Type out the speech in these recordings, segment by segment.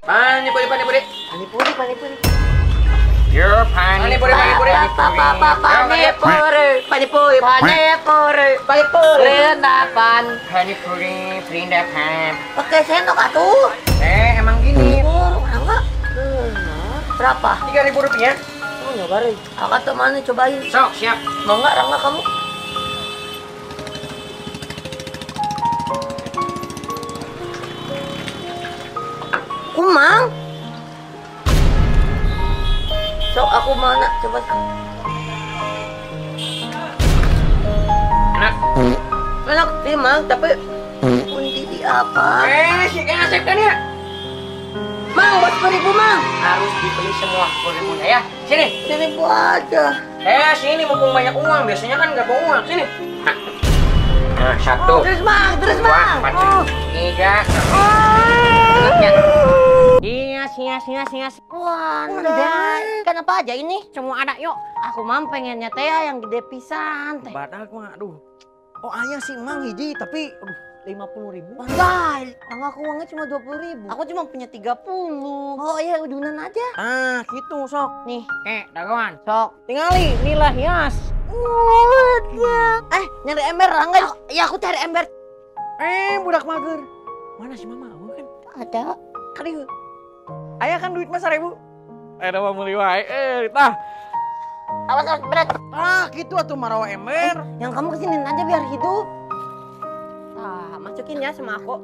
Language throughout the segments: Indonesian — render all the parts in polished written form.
Panipuri. Panipuri. Your panipuri. Perindapan. Panipuri, perindapan. Oke, sendok atuh. Emang gini. Enggak. Berapa? Rp3.000. Oh, enggak bari. Akak tuh mana cobain. Sok, siap. Mau enggak, Rangga kamu? Kumang. Sok aku mana coba. Enak. Enak sih, Mang, tapi kunci di apa? Si Asep kan ya? Mang, buat 10.000, Mang. Harus dibeli semua 10.000 ya. Sini. 10.000 aja. Sini mumpung banyak uang. Biasanya kan nggak bawa uang. Sini. Nah, 1. Terus, Mang. 2, 3. Hias. Wah, ikan apa aja ini? Semua ada, yuk. Aku mam pengennya teh yang gede pisan teh. Badak mah, aduh. Oh, ayah sih Mang hiji, tapi 50.000. Pandai, aku uangnya cuma 20.000. Aku cuma punya 30. Oh iya, udunan aja. Gitu sok. Nih, dagoan. sok. Tinggali, inilah hias. Nyari ember, Rangga. Ya, aku cari ember. Budak mager. Mana si Mama? Kan Ada. kali. Ayah kan duit mah 1.000. Mah meuli wae. Tah. Awas berat. Gitu atuh marawa ember. Yang kamu kesinin aja biar hidup. Masukin ya sama aku.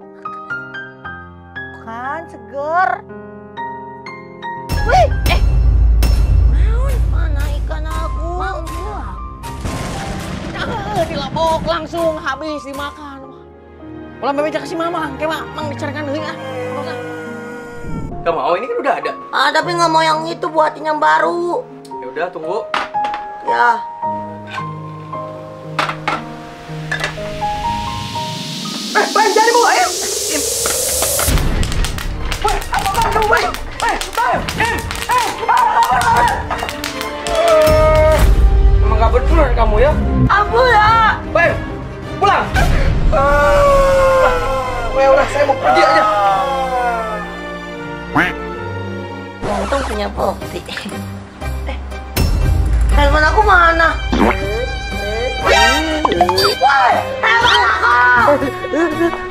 Kan seger. Wih, mana ikan aku? Mau Dilabok langsung habis dimakan. Ulah bebeja ke si Mama, kayak Mang dicarikan deui ah. Gak mau, ini kan udah ada. Tapi nggak mau yang itu, buatin yang baru. Ya udah, tunggu. Ya. Jadi Bu, ayo. Apa kamu, Bay? Emang gak betul kamu ya? Ampun ya. Bay, pulang. Udah, saya mau pergi aja. Untung punya bukti. Handphone aku mana? Wah, handphone aku.